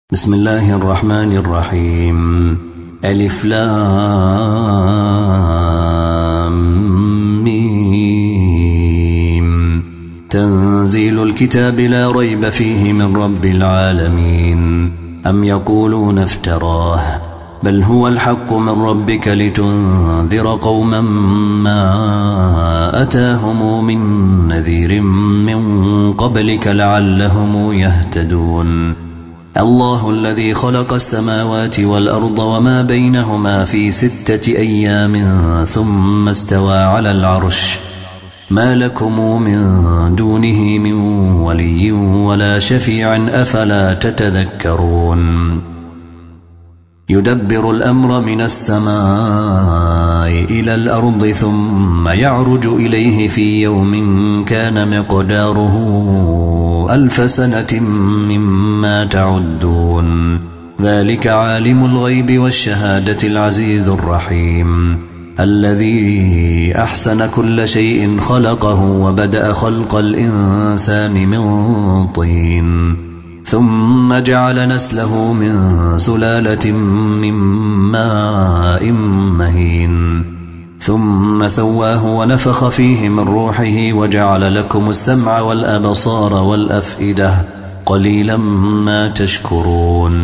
بسم الله الرحمن الرحيم. ألف لام ميم. تنزيل الكتاب لا ريب فيه من رب العالمين. أم يقولون افتراه بل هو الحق من ربك لتنذر قوما ما أتاهم من نذير من قبلك لعلهم يهتدون. الله الذي خلق السماوات والأرض وما بينهما في 6 أيام ثم استوى على العرش ما لكم من دونه من ولي ولا شفيع أفلا تتذكرون. يدبر الأمر من السماء إلى الأرض ثم يعرج إليه في يوم كان مقداره 1000 سنة مما تعدون. ذلك عالم الغيب والشهادة العزيز الرحيم الذي أحسن كل شيء خلقه وبدأ خلق الإنسان من طين ثم جعل نسله من سلالة من ماء مهين ثم سواه ونفخ فيه من روحه وجعل لكم السمع والأبصار والأفئدة قليلا ما تشكرون.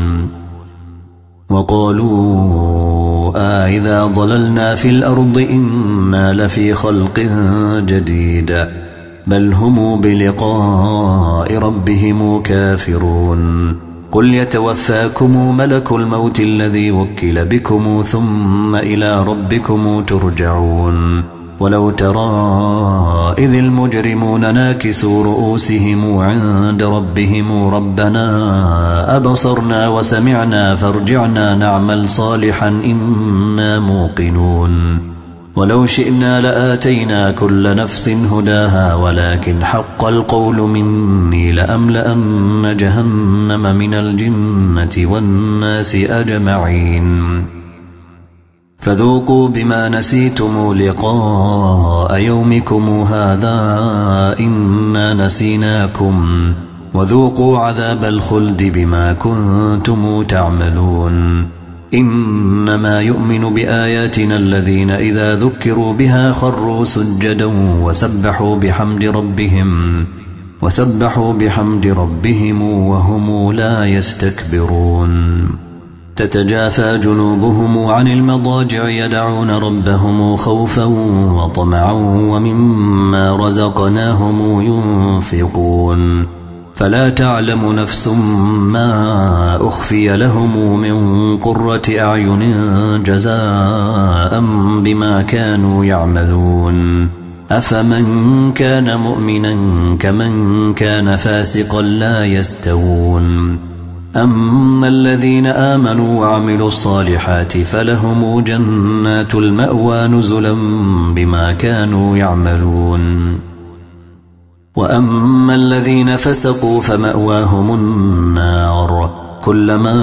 وقالوا إذا ضللنا في الأرض إنا لفي خلق جديد بل هم بلقاء ربهم كافرون. قل يتوفاكم ملك الموت الذي وكل بكم ثم إلى ربكم ترجعون. ولو ترى إذ المجرمون ناكسوا رؤوسهم عند ربهم ربنا أبصرنا وسمعنا فارجعنا نعمل صالحا إنا موقنون. ولو شئنا لآتينا كل نفس هداها ولكن حق القول مني لأملأن جهنم من الجنة والناس أجمعين. فذوقوا بما نسيتم لقاء يومكم هذا إنا نسيناكم وذوقوا عذاب الخلد بما كنتم تعملون. إنما يؤمن بآياتنا الذين إذا ذكروا بها خروا سجدا وسبحوا بحمد ربهم وهم لا يستكبرون. تتجافى جنوبهم عن المضاجع يدعون ربهم خوفا وطمعا ومما رزقناهم ينفقون. فلا تعلم نفس ما أخفي لهم من قرة أعين جزاء بما كانوا يعملون. أفمن كان مؤمنا كمن كان فاسقا لا يستوون. أما الذين آمنوا وعملوا الصالحات فلهم جنات المأوى نزلا بما كانوا يعملون. وأما الذين فسقوا فمأواهم النار كلما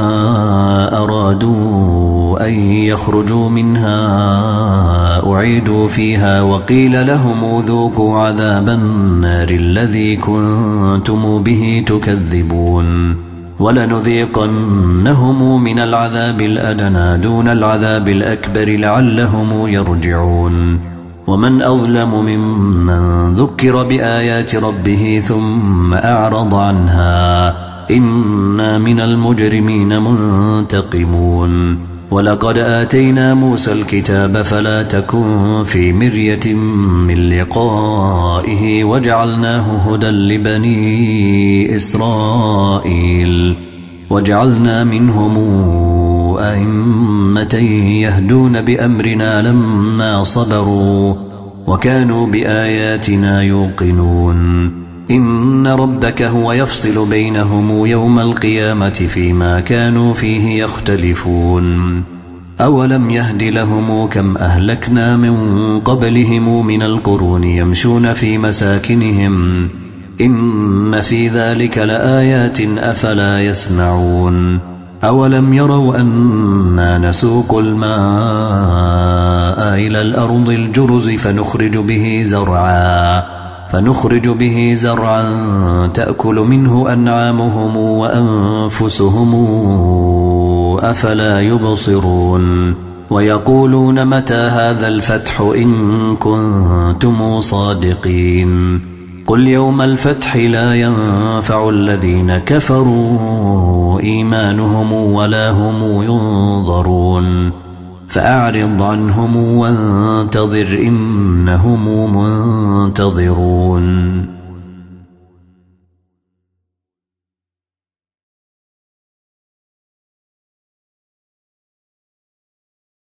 أرادوا أن يخرجوا منها أعيدوا فيها وقيل لهم ذوقوا عذاب النار الذي كنتم به تكذبون. ولنذيقنهم من العذاب الأدنى دون العذاب الأكبر لعلهم يرجعون. ومن أظلم ممن ذكر بآيات ربه ثم أعرض عنها إنا من المجرمين منتقمون. ولقد آتينا موسى الكتاب فلا تكن في مرية من لقائه وجعلناه هدى لبني إسرائيل وجعلنا منهم أئمة يهدون بأمرنا لما صبروا وكانوا بآياتنا يوقنون. إن ربك هو يفصل بينهم يوم القيامة فيما كانوا فيه يختلفون. أولم يهد لهم كم أهلكنا من قبلهم من القرون يمشون في مساكنهم إن في ذلك لآيات أفلا يسمعون. أولم يروا أنا نسوق الماء إلى الأرض الجرز فنخرج به زرعا فنخرج به زرعا تأكل منه أنعامهم وأنفسهم أفلا يبصرون ويقولون متى هذا الفتح إن كنتم صادقين قل يوم الفتح لا ينفع الذين كفروا إيمانهم ولا هم ينظرون فأعرض عنهم وانتظر إنهم منتظرون